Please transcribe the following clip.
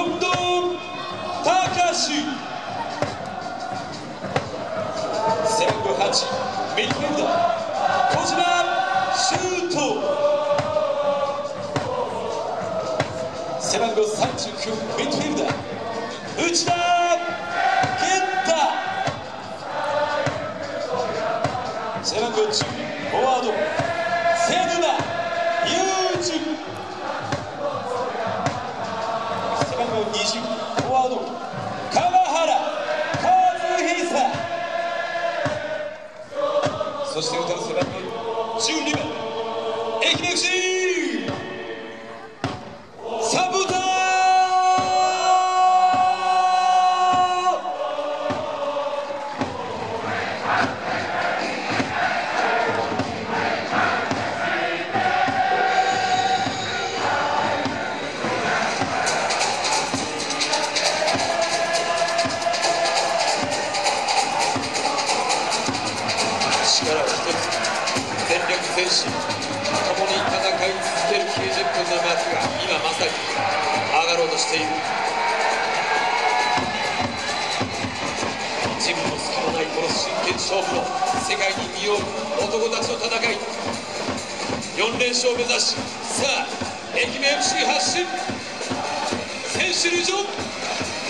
近藤隆背番号8ミッドフィルダー小島シュート背番号39ミッドフィルダー内田健太背番号10フォワード瀬沼裕二背番号20フォワード川原和久そして歌う背番号12番愛媛 FC サブター力を一つ全力全身共に戦い続ける90分の幕が今まさに上がろうとしている。自分の隙のないこの真剣勝負の世界に身を置く男たちの戦い4連勝を目指しさあ愛媛 FC 発進選手入場